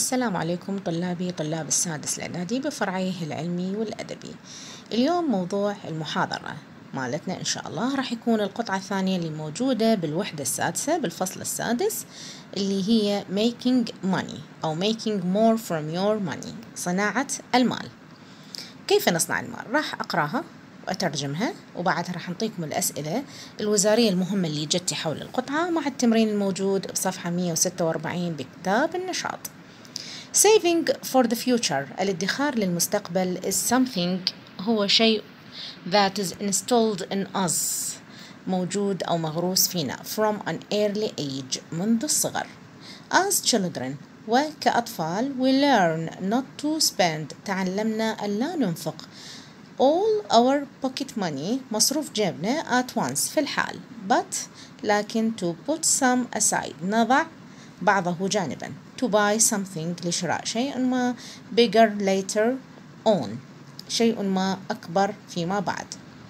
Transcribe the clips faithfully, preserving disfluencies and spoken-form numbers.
السلام عليكم طلابي طلاب السادس الإعدادي بفرعيه العلمي والأدبي. اليوم موضوع المحاضرة مالتنا إن شاء الله راح يكون القطعة الثانية اللي موجودة بالوحدة السادسة بالفصل السادس اللي هي making money أو making more from your money، صناعة المال. كيف نصنع المال؟ راح أقرأها وأترجمها وبعدها راح نعطيكم الأسئلة الوزارية المهمة اللي جت حول القطعة مع التمرين الموجود بصفحة مئة وستة وأربعين بكتاب النشاط. Saving for the future، الادخار للمستقبل is something، هو شيء that is installed in us، موجود أو مغروس فينا from an early age، منذ الصغر. As children، وكأطفال we learn not to spend، تعلمنا ألا ننفق all our pocket money، مصروف جيبنا at once، في الحال، but لكن to put some aside، نضع بعضه جانبا، to buy something، لشراء شيء ما، bigger later on، شيء ما أكبر فيما بعد.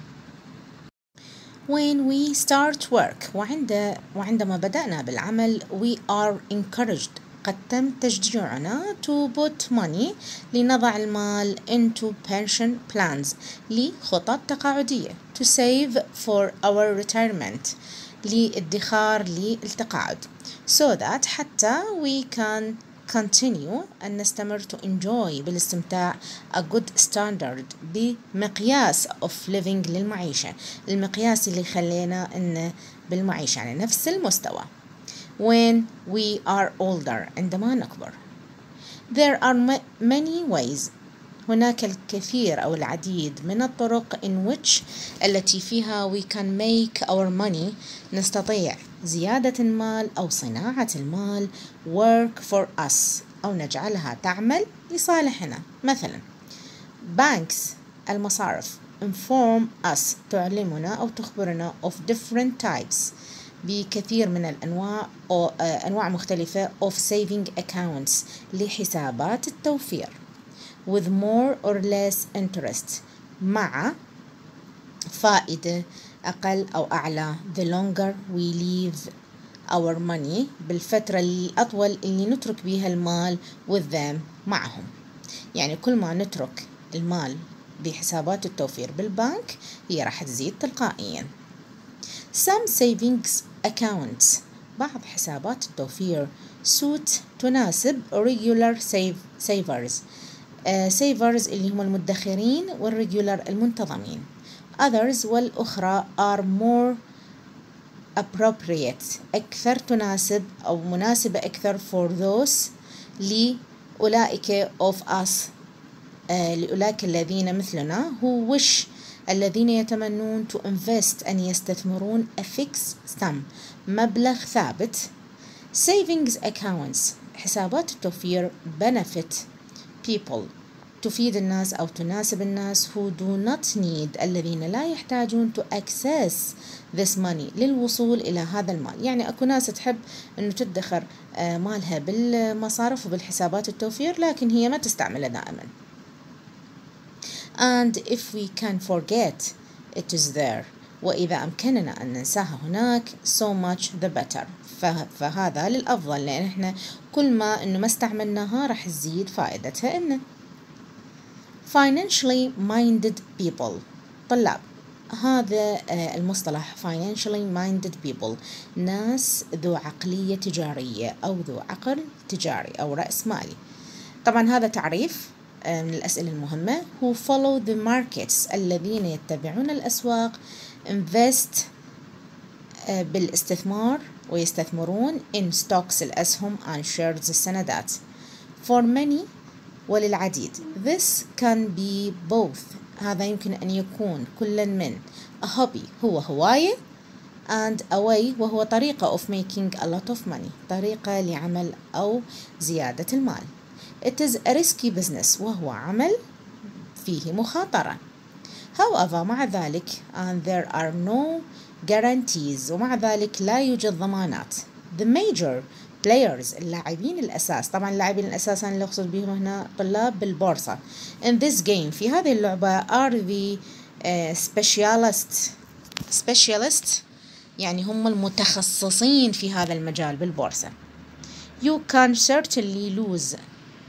when we start work، وعند وعندما بدأنا بالعمل we are encouraged، قد تم تشجيعنا to put money، لنضع المال into pension plans، لخطط تقاعدية، to save for our retirement، للادخار للتقاعد، so that حتى we can continue، أن نستمر to enjoy، بالاستمتاع a good standard، بمقياس of living، للمعيشة، المقياس اللي خلينا أن بالمعيشة يعني نفس المستوى. when we are older، عندما نكبر. there are many ways، هناك الكثير أو العديد من الطرق in which، التي فيها we can make our money، نستطيع زيادة المال أو صناعة المال work for us، أو نجعلها تعمل لصالحنا. مثلا banks، المصارف inform us، تعلمنا أو تخبرنا of different types، بكثير من الأنواع أو أنواع مختلفة of saving accounts، لحسابات التوفير with more or less interest، مع فائدة أقل أو أعلى the longer we leave our money، بالفترة الأطول اللي نترك بها المال with them، معهم. يعني كل ما نترك المال بحسابات التوفير بالبنك هي راح تزيد تلقائيا. some savings accounts، بعض حسابات التوفير suit، تناسب regular save savers، uh, savers اللي هم المدخرين والريجولر المنتظمين. others، والأخرى are more appropriate، أكثر تناسب أو مناسبة أكثر for those، لأولئك of us، uh, لأولئك الذين مثلنا who wish، الذين يتمنون to invest، أن يستثمرون a fixed sum، مبلغ ثابت. savings accounts، حسابات التوفير benefit people، تفيد الناس أو تناسب الناس who do not need، الذين لا يحتاجون to access this money، للوصول إلى هذا المال. يعني أكو ناس تحب أنه تدخر مالها بالمصارف وبالحسابات التوفير لكن هي ما تستعملها دائما. and if we can forget it is there، وإذا أمكننا أن ننساها هناك so much the better، فهذا للأفضل، لأن إحنا كل ما أنه ما استعملناها راح تزيد فائدتها إنه. financially minded people، طلاب، هذا المصطلح financially minded people، ناس ذو عقلية تجارية أو ذو عقل تجاري أو رأس مالي. طبعا هذا تعريف من الأسئلة المهمة. who follow the markets، الذين يتبعون الأسواق، invest بالاستثمار ويستثمرون in stocks، الأسهم and shares، السندات. for many، وللعديد. this can be both، هذا يمكن أن يكون كلا من a hobby، هو هواية، and a way، وهو طريقة of making a lot of money، طريقة لعمل أو زيادة المال. it is a risky business، وهو عمل فيه مخاطرة. however، مع ذلك and there are no guarantees، ومع ذلك لا يوجد ضمانات. the major players، اللاعبين الأساس، طبعا اللاعبين الأساس أنا اللي أقصد بهم هنا طلاب بالبورصة. in this game، في هذه اللعبة are the uh, specialists specialist يعني هم المتخصصين في هذا المجال بالبورصة. you can certainly lose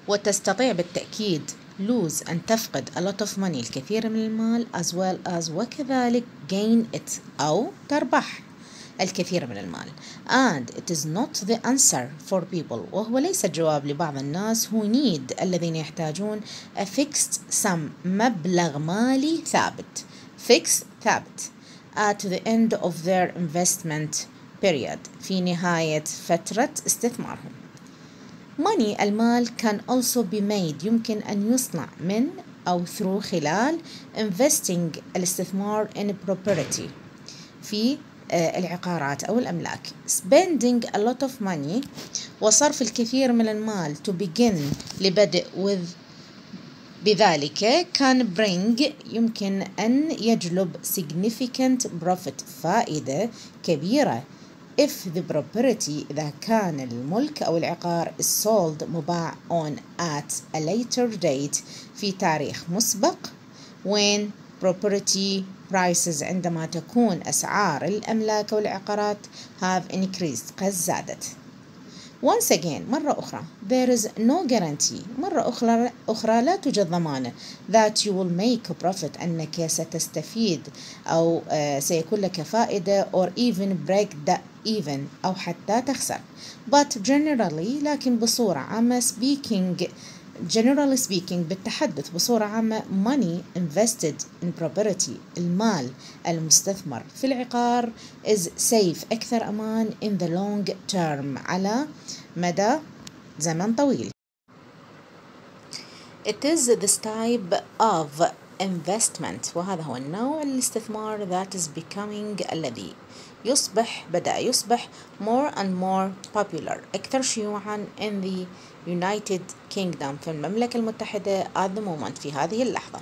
وتستطيع بالتأكيد lose أن تفقد a lot of money الكثير من المال as well as وكذلك gain it أو تربح الكثير من المال. And it is not the answer for people وهو ليس الجواب لبعض الناس who need الذين يحتاجون a fixed sum مبلغ مالي ثابت fixed ثابت at the end of their investment period في نهاية فترة استثمارهم. Money المال can also be made يمكن أن يصنع من أو through خلال investing الاستثمار in property في العقارات أو الأملاك. Spending a lot of money وصرف الكثير من المال to begin لبدء with بذلك can bring يمكن أن يجلب significant profit فائدة كبيرة if the property إذا كان الملك أو العقار is sold مباع on at a later date في تاريخ مسبق when property prices عندما تكون أسعار الأملاك والعقارات have increased قد زادت. Once again مرة أخرى there is no guarantee مرة أخرى, أخرى لا توجد ضمانة that you will make a profit أنك ستستفيد أو uh, سيكون لك فائدة or even break the even أو حتى تخسر. But generally لكن بصورة عامة speaking generally speaking بالتحدث بصورة عامة money invested in property المال المستثمر في العقار is safe أكثر أمان in the long term على مدى زمن طويل. It is this type of investment وهذا هو النوع الاستثمار that is becoming الذي يصبح بدأ يصبح more and more popular أكثر شيوعا in the United Kingdom في المملكة المتحدة at the moment في هذه اللحظة.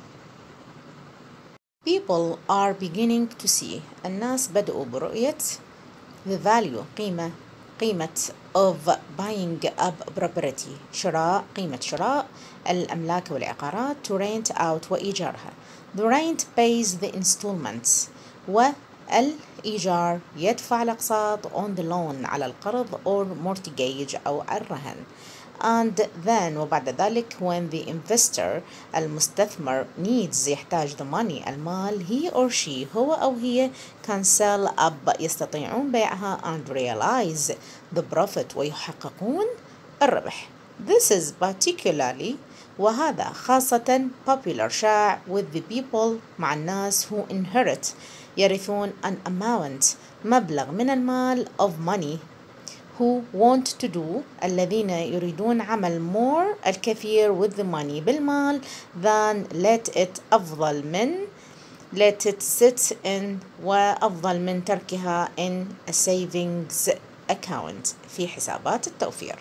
People are beginning to see الناس بدأوا برؤية the value قيمة قيمة of buying up property شراء قيمة شراء الأملاك والعقارات to rent out وإيجارها. The rent pays the installments والإيجار يدفع الأقساط on the loan على القرض or mortgage أو الرهن. And then وبعد ذلك when the investor المستثمر needs يحتاج the money المال he or she هو أو هي can sell up يستطيعون بيعها and realize the profit ويحققون الربح. This is particularly وهذا خاصة popular شائع with the people مع الناس who inherit يرثون an amount مبلغ من المال of money who want to do الذين يريدون عمل more الكثير with the money بالمال than let it أفضل من let it sit in وأفضل من تركها in a savings account في حسابات التوفير.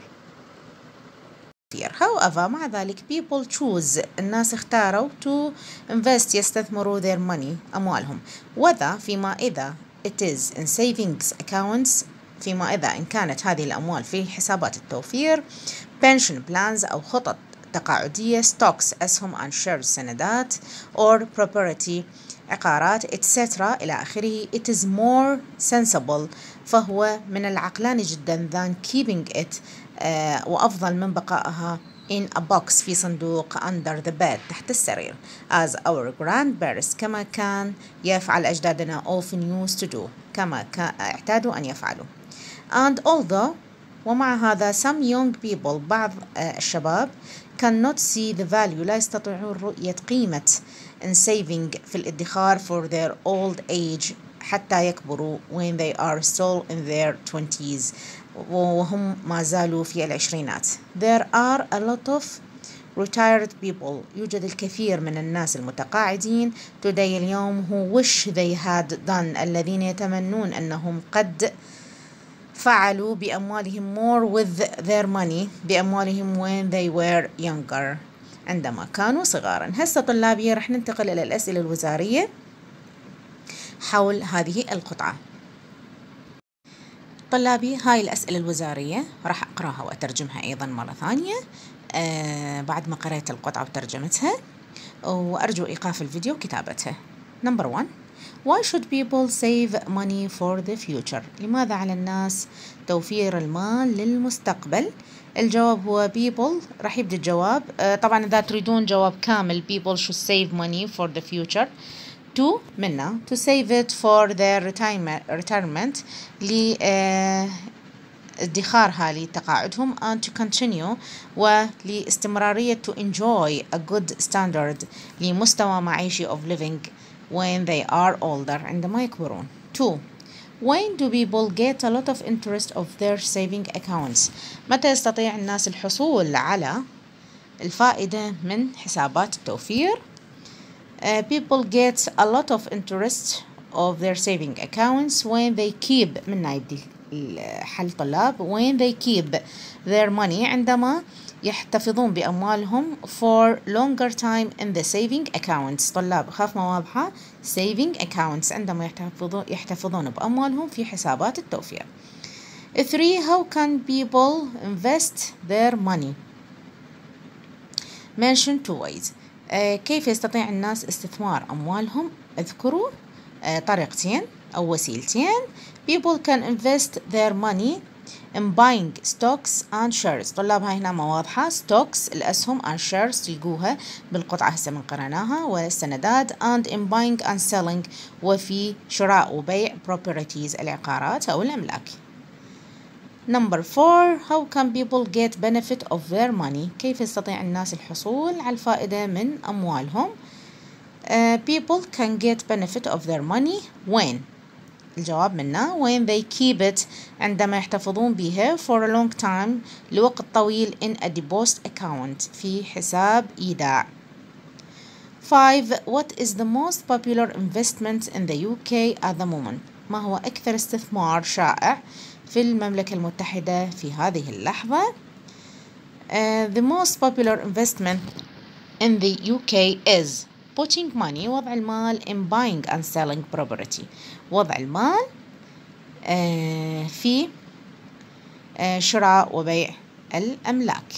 However مع ذلك people choose الناس اختاروا to invest يستثمروا their money أموالهم whether فيما إذا it is in savings accounts فيما إذا إن كانت هذه الأموال في حسابات التوفير pension plans أو خطط تقاعدية stocks أسهم and shares سندات or property عقارات et cetera إلى آخره. It is more sensible فهو من العقلاني جدا than keeping it uh, وأفضل من بقائها in a box في صندوق under the bed تحت السرير as our grandparents كما كان يفعل أجدادنا often used to do كما اعتادوا أن يفعلوا. And although ومع هذا some young people بعض الشباب cannot see the value لا يستطيعون رؤية قيمة in saving في الادخار for their old age حتى يكبروا when they are still in their twenties وهم ما زالوا في العشرينات. There are a lot of retired people يوجد الكثير من الناس المتقاعدين today اليوم who wish they had done الذين يتمنون أنهم قد فعلوا بأموالهم more with their money بأموالهم when they were younger عندما كانوا صغارا. هسه طلابي رح ننتقل إلى الأسئلة الوزارية حول هذه القطعة. طلابي هاي الأسئلة الوزارية راح أقرأها وأترجمها أيضا مرة ثانية آه بعد ما قرأت القطعة وترجمتها وأرجو إيقاف الفيديو وكتابتها. Number one Why should people save money for the future? لماذا على الناس توفير المال للمستقبل؟ الجواب هو people. راح يبدأ الجواب. آه طبعا إذا تريدون جواب كامل people should save money for the future. to منا to save it for their retirement retirement ل آه ادخارها لتقاعدهم and to continue ولاستمرارية to enjoy a good standard لمستوى معيشي of living when they are older عندما يكبرون. two. When do people get a lot of interest of their saving accounts? متى يستطيع الناس الحصول على الفائدة من حسابات التوفير؟ Uh, people get a lot of interest of their saving accounts when they keep من يبدي حل طلاب when they keep their money عندما يحتفظون بأموالهم for longer time in the saving accounts. طلاب خاف ما واضحة. saving accounts عندما يحتفظون يحتفظون بأموالهم في حسابات التوفير. three. How can people invest their money? mention two ways. آه كيف يستطيع الناس استثمار أموالهم؟ اذكروا آه طريقتين أو وسيلتين. people can invest their money in buying stocks and shares. طلاب هاي هنا ما واضحة. stocks الأسهم and shares تلقوها بالقطعة هسه من قرأناها والسندات and in buying and selling وفي شراء وبيع properties العقارات أو الأملاك. Number four. How can people get benefit of their money? كيف يستطيع الناس الحصول على الفائدة من أموالهم؟ uh, people can get benefit of their money when الجواب منا when they keep it عندما يحتفظون بها for a long time لوقت طويل in a deposit account في حساب إيداع. five. What is the most popular investment in the U K at the moment? ما هو أكثر استثمار شائع في المملكة المتحدة في هذه اللحظة؟ uh, the most popular investment in the U K is putting money وضع المال in buying and selling property وضع المال uh, في uh, شراء وبيع الأملاك.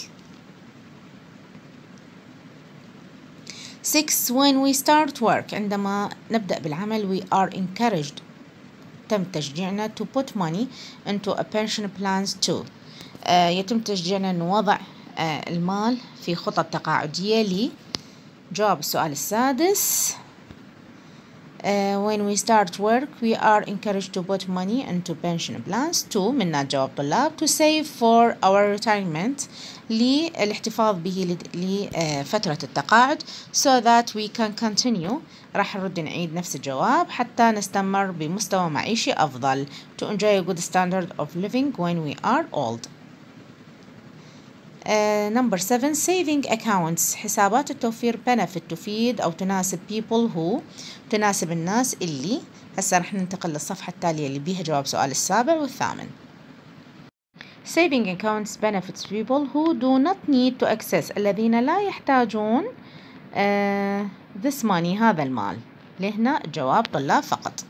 six. When we start work عندما نبدأ بالعمل we are encouraged تم تشجيعنا to put money into a pension plans too. آه يتم تشجيعنا أن نوضع آه المال في خطط تقاعدية لي. جواب السؤال السادس. Uh, when we start work we are encouraged to put money into pension plans too. منا جواب طلاب to save for our retirement للاحتفاظ به لفترة التقاعد so that we can continue. راح نرد نعيد نفس الجواب حتى نستمر بمستوى معيشي أفضل to enjoy a good standard of living when we are old. Uh, number seven. saving accounts حسابات التوفير benefit تفيد أو تناسب people who تناسب الناس اللي. هسه رح ننتقل للصفحة التالية اللي بيها جواب سؤال السابع والثامن. saving accounts benefits people who do not need to access الذين لا يحتاجون uh, this money هذا المال. لهنا الجواب طلاب فقط.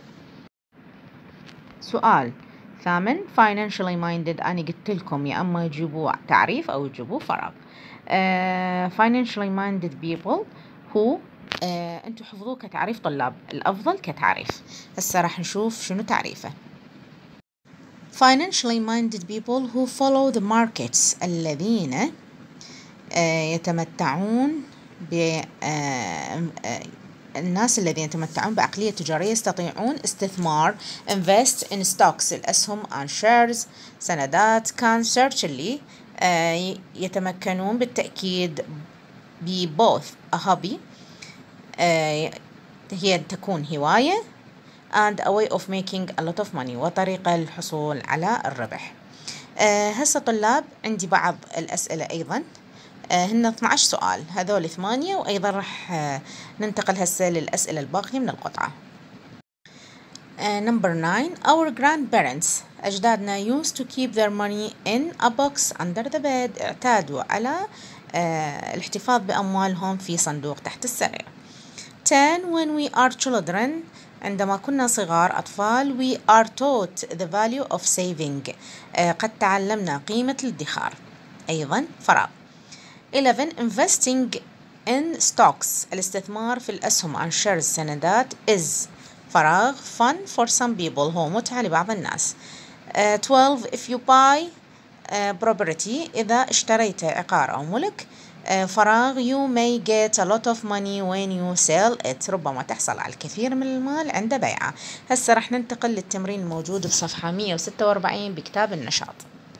سؤال ثامن financially minded أنا قلت لكم يا أما يجيبوا تعريف أو يجيبوا فراغ. uh, financially minded people who uh, أنتوا حفظوه كتعريف طلاب الأفضل كتعريف. هسه راح نشوف شنو تعريفه. financially minded people who follow the markets الذين uh, يتمتعون ب uh, uh, الناس الذين يتمتعون بعقلية تجارية يستطيعون استثمار invest in stocks الأسهم and shares سندات can certainly uh, يتمكنون بالتأكيد ب both a hobby uh, هي تكون هواية and a way of making a lot of money وطريقة للحصول على الربح. uh, هسه طلاب عندي بعض الأسئلة أيضا هن اثنا عشر سؤال هذول ثمانية وأيضا راح ننتقل هسه للأسئلة الباقية من القطعة. number nine. Our grandparents أجدادنا used to keep their money in a box under the bed اعتادوا على uh, الاحتفاظ بأموالهم في صندوق تحت السرير. ten. When we are children عندما كنا صغار أطفال we are taught the value of saving uh, قد تعلمنا قيمة الادخار. أيضا فراغ. eleven. Investing in stocks الاستثمار في الأسهم and shares سندات is فراغ fun for some people هو متعة لبعض الناس. uh, twelve if you buy uh, property إذا اشتريت عقار أو ملك uh, فراغ you may get a lot of money when you sell it ربما تحصل على الكثير من المال عند بيعه. هسه رح ننتقل للتمرين الموجود بصفحة مية وستة وأربعين بكتاب النشاط.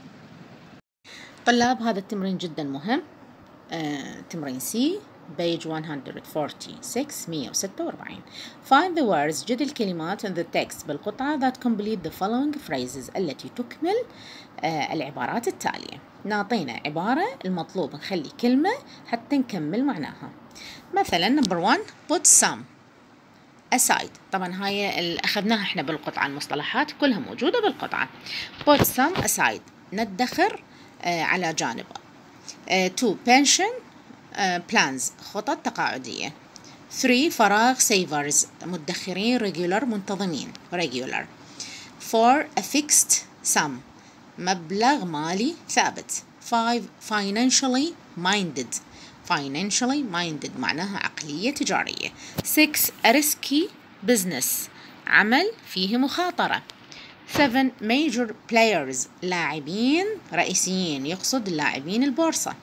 طلاب هذا التمرين جدا مهم. uh, تمرين سي page one hundred forty-six مية وستة وأربعين. Find the words جد الكلمات in the text بالقطعة that complete the following phrases التي تكمل آه العبارات التالية. نعطينا عبارة المطلوب نخلي كلمة حتى نكمل معناها. مثلا number one put some aside. طبعا هاي اللي أخذناها احنا بالقطعة، المصطلحات كلها موجودة بالقطعة. put some aside ندخر آه على جانب. آه two pension plans خطط تقاعدية. three فراغ savers مدخرين regular منتظمين regular. four a fixed sum مبلغ مالي ثابت. five financially minded financially minded معناها عقلية تجارية. six a risky business عمل فيه مخاطرة. seven major players لاعبين رئيسيين يقصد اللاعبين البورصة.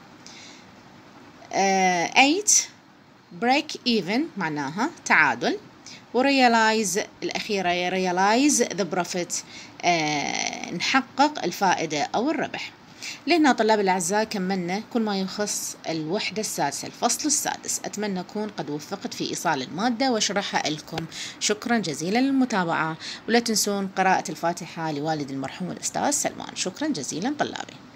Uh, eight break even معناها تعادل. و realize الأخيرة realize the profit uh, نحقق الفائدة أو الربح. لهنا طلاب الأعزاء كملنا كل ما يخص الوحدة السادسة الفصل السادس. أتمنى أكون قد وفقت في إيصال المادة وشرحها لكم. شكرا جزيلا للمتابعة، ولا تنسون قراءة الفاتحة لوالد المرحوم الأستاذ سلمان. شكرا جزيلا طلابي.